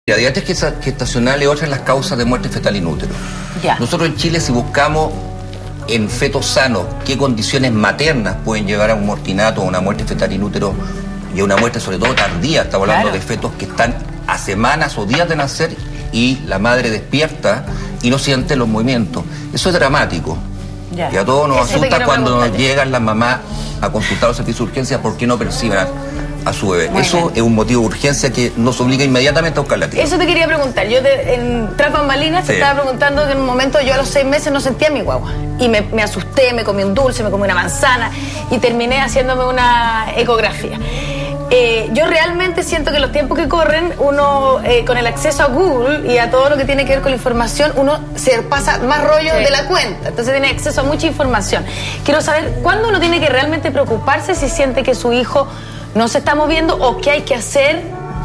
La diabetes gestacional es otra de las causas de muerte fetal in útero. Ya. Nosotros en Chile, si buscamos en fetos sanos qué condiciones maternas pueden llevar a un mortinato, a una muerte fetal in útero y a una muerte sobre todo tardía, estamos hablando de fetos que están a semanas o días de nacer y la madre despierta y no siente los movimientos. Eso es dramático. Ya. Y a todos nos Eso asusta cuando nos llegan las mamás a consultar los servicios de urgencia porque no perciben a su bebé. Eso es un motivo de urgencia que nos obliga inmediatamente a buscar la tía. Eso te quería preguntar. Yo en tras bambalinas te estaba preguntando que en un momento yo a los 6 meses no sentía a mi guagua. Y me asusté, me comí un dulce, me comí una manzana y terminé haciéndome una ecografía. Yo realmente siento que los tiempos que corren, uno con el acceso a Google y a todo lo que tiene que ver con la información, uno se pasa más rollo de la cuenta. Entonces tiene acceso a mucha información. Quiero saber cuándo uno tiene que realmente preocuparse si siente que su hijo no se está moviendo o qué hay que hacer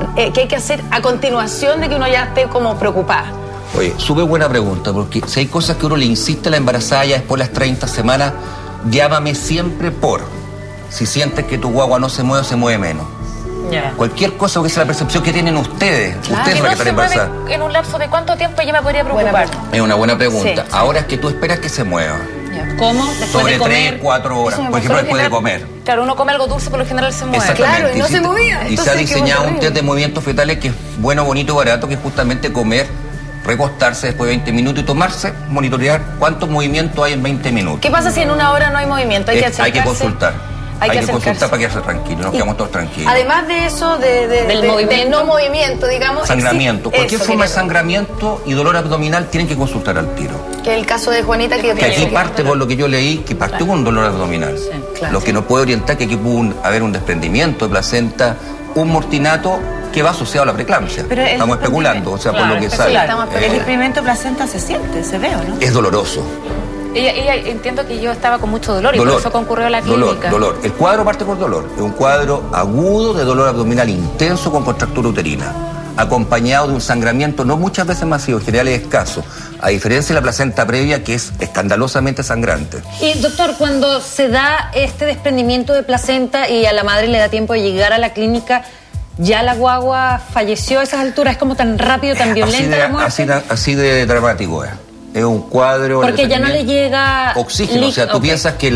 a continuación de que uno ya esté como preocupada. Oye, súper buena pregunta, porque si hay cosas que uno le insiste a la embarazada ya después de las 30 semanas, llámame siempre por. Si sientes que tu guagua no se mueve menos. Yeah. Cualquier cosa, porque esa es la percepción que tienen ustedes. Claro. Ustedes Si van a no estar se embarazadas. mueve en un lapso de cuánto tiempo ella me podría preocupar. Es una buena pregunta. Sí. Ahora es que tú esperas que se mueva. ¿Cómo? Después Sobre de comer. 3, 4 horas. Por ejemplo, después de comer. Claro, uno come algo dulce, por lo general se mueve. Exactamente. Claro, y no se movía. Y se ha diseñado un test de movimientos fetales que es bueno, bonito y barato, que es justamente comer, recostarse después de 20 minutos y tomarse, monitorear cuántos movimientos hay en 20 minutos. ¿Qué pasa si en una hora no hay movimiento? Hay que acercarse. Hay que consultar. Hay que consultar para quedarse tranquilo, nos quedamos todos tranquilos. Además de eso, del no movimiento, digamos. Sangramiento. Cualquier forma de sangramiento sangramiento y dolor abdominal tienen que consultar al tiro. Que es el caso de Juanita que aquí parte, por lo que yo leí, que partió con un dolor abdominal. Sí, claro. Lo que nos puede orientar que aquí pudo haber un desprendimiento de placenta, un mortinato que va asociado a la preeclampsia. Estamos especulando, o sea, por lo que sale. El desprendimiento de placenta se siente, se ve, ¿o no? Es doloroso. Ella entiendo que yo estaba con mucho dolor y por eso concurrió a la clínica. Dolor. El cuadro parte por dolor. Es un cuadro agudo de dolor abdominal intenso con contractura uterina, acompañado de un sangramiento no muchas veces masivo, en general es escaso, a diferencia de la placenta previa que es escandalosamente sangrante. Y doctor, cuando se da este desprendimiento de placenta y a la madre le da tiempo de llegar a la clínica, ¿ya la guagua falleció a esas alturas? ¿Es como tan rápido, tan violenta la muerte? Así de dramático es. Es un cuadro... Porque ya no le llega... oxígeno, o sea, tú piensas que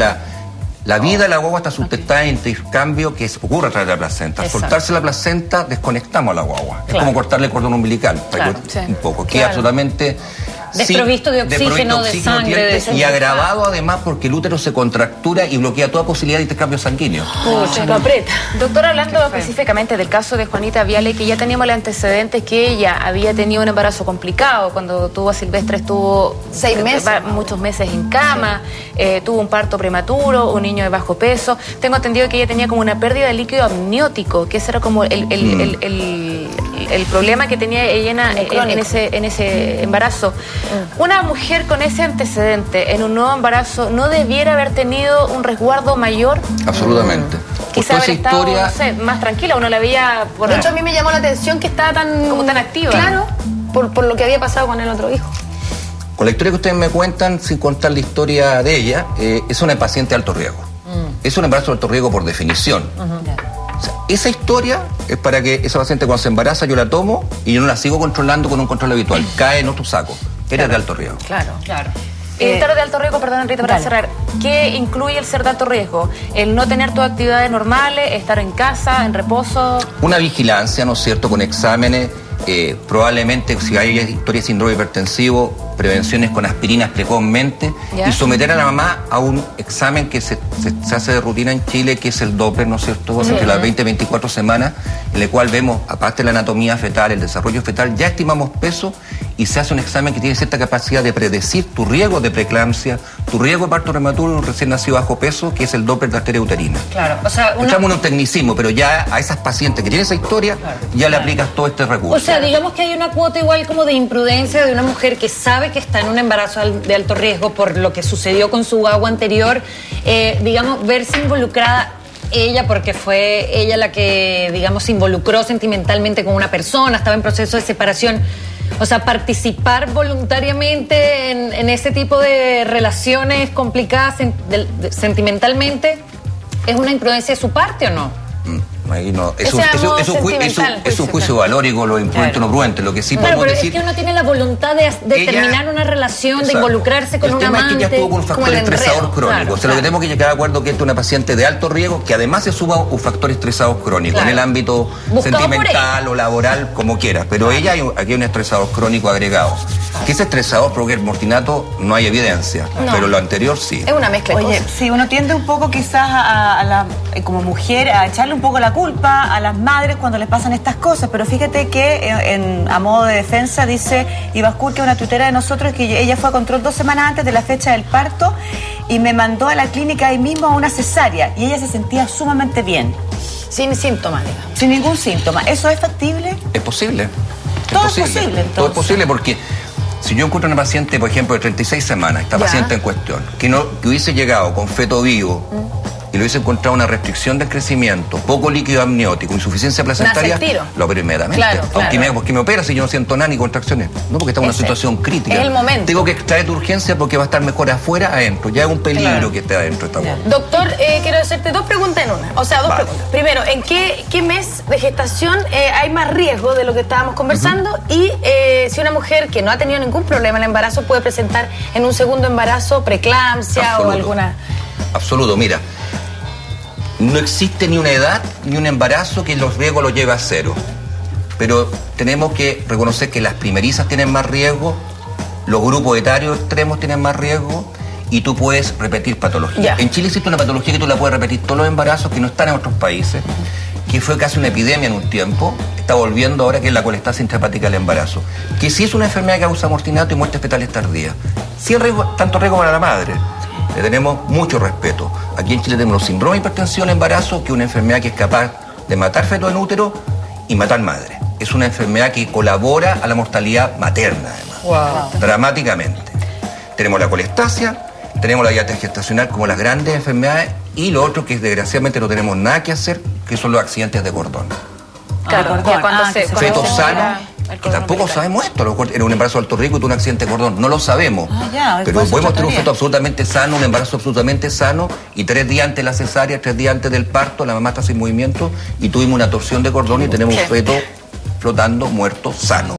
la vida de la guagua está sustentada en intercambio que ocurre a través de la placenta. Al soltarse la placenta, desconectamos a la guagua. Es como cortarle el cordón umbilical. Un poco. Queda absolutamente... desprovisto de oxígeno, de sangre. Y agravado además porque el útero se contractura y bloquea toda posibilidad de intercambio sanguíneo. Lo aprieta. Doctor, hablando específicamente del caso de Juanita Viale, que ya teníamos el antecedente que ella había tenido un embarazo complicado. Cuando tuvo a Silvestre estuvo 6 meses. Muchos meses en cama, tuvo un parto prematuro, un niño de bajo peso. Tengo entendido que ella tenía como una pérdida de líquido amniótico, que ese era como el problema que tenía ella en ese embarazo. Una mujer con ese antecedente en un nuevo embarazo no debiera haber tenido un resguardo mayor. Absolutamente. Quizá haber estado, no sé, más tranquila, uno la veía por... De hecho, a mí me llamó la atención que estaba tan activa. Claro, por lo que había pasado con el otro hijo. Con la historia que ustedes me cuentan, sin contar la historia de ella, es una paciente de alto riesgo. Es un embarazo de alto riesgo por definición. O sea, esa historia es para que esa paciente cuando se embaraza yo la tomo y yo no la sigo controlando con un control habitual. Cae en otro saco. Eres de alto riesgo. Claro. Estar de alto riesgo, perdón, Rita, para cerrar. ¿Qué incluye el ser de alto riesgo? El no tener tus actividades normales, estar en casa, en reposo. Una vigilancia, ¿no es cierto?, con exámenes. Probablemente si hay historia de síndrome hipertensivo, prevenciones con aspirinas precozmente y someter a la mamá a un examen que se hace de rutina en Chile, que es el Doppler, ¿no es cierto?, entre las 20 y 24 semanas, en el cual vemos, aparte de la anatomía fetal, el desarrollo fetal, ya estimamos peso y se hace un examen que tiene cierta capacidad de predecir tu riesgo de preeclampsia, tu riesgo de parto prematuro, un recién nacido bajo peso, que es el Doppler de arteria uterina. Claro, o sea... Echamos un tecnicismo, pero ya a esas pacientes que tienen esa historia, ya le aplicas todo este recurso. O sea, digamos que hay una cuota igual como de imprudencia de una mujer que sabe que está en un embarazo de alto riesgo por lo que sucedió con su guagua anterior, digamos, verse involucrada ella, porque fue ella la que, digamos, se involucró sentimentalmente con una persona, estaba en proceso de separación. O sea, participar voluntariamente en ese tipo de relaciones complicadas sentimentalmente, ¿es una imprudencia de su parte o no? Es un juicio valórico, lo imprudente o no prudente. Lo que sí podemos decir. Es que uno tiene la voluntad de terminar una relación, exacto, de involucrarse con un amante. El tema es que ella estuvo con un factor estresador crónico. O sea, lo que tenemos que llegar a acuerdo que esta es una paciente de alto riesgo, que además se suma un factor estresador crónico en el ámbito sentimental o laboral, como quieras. Pero aquí hay un estresador crónico agregado. Que ese estresador provoque el mortinato no hay evidencia, pero lo anterior sí. Es una mezcla de cosas. Sí, uno tiende un poco quizás como mujer a echarle un poco la culpa a las madres cuando les pasan estas cosas, pero fíjate que a modo de defensa dice Ibascur, que es una tuitera de nosotros, que ella fue a control 2 semanas antes de la fecha del parto y me mandó a la clínica ahí mismo a una cesárea y ella se sentía sumamente bien. Sin síntomas, digamos. Sin ningún síntoma. ¿Eso es factible? Es posible. Todo es posible, entonces. Todo es posible porque si yo encuentro una paciente, por ejemplo, de 36 semanas, esta paciente en cuestión, que hubiese llegado con feto vivo y le hubiese encontrado una restricción del crecimiento, poco líquido amniótico, insuficiencia placentaria, lo opero inmediatamente. Claro. ¿Por qué me opera si yo no siento nada ni contracciones? No, porque está en una situación crítica. Es el momento. Tengo que extraer de urgencia porque va a estar mejor afuera, adentro. Ya es un peligro que esté adentro esta mujer. Doctor, quiero hacerte 2 preguntas en una. O sea, 2 preguntas. Primero, ¿en qué mes de gestación hay más riesgo de lo que estábamos conversando? Y si una mujer que no ha tenido ningún problema en el embarazo puede presentar en un segundo embarazo preeclampsia o alguna... Absoluto, mira. No existe ni una edad ni un embarazo que los riesgos los lleve a 0. Pero tenemos que reconocer que las primerizas tienen más riesgo, los grupos etarios extremos tienen más riesgo y tú puedes repetir patología. En Chile existe una patología que tú la puedes repetir todos los embarazos que no están en otros países, que fue casi una epidemia en un tiempo, está volviendo ahora, que es la colestasia intrahepática del embarazo. Que sí es una enfermedad que causa mortinato y muertes fetales tardías. Sí hay tanto riesgo para la madre. Le tenemos mucho respeto. Aquí en Chile tenemos los síndromes de hipertensión al embarazo, que es una enfermedad que es capaz de matar feto en útero y matar madre. Es una enfermedad que colabora a la mortalidad materna, además, dramáticamente. Tenemos la colestasia, tenemos la diabetes gestacional como las grandes enfermedades y lo otro que desgraciadamente no tenemos nada que hacer, que son los accidentes de cordón. Claro, fetos sanos. Que tampoco sabemos esto, a lo mejor era un embarazo de alto riesgo y tuvo un accidente de cordón, no lo sabemos. Pero podemos tener un feto absolutamente sano, un embarazo absolutamente sano, y 3 días antes de la cesárea, 3 días antes del parto, la mamá está sin movimiento y tuvimos una torsión de cordón y tenemos un feto flotando, muerto, sano.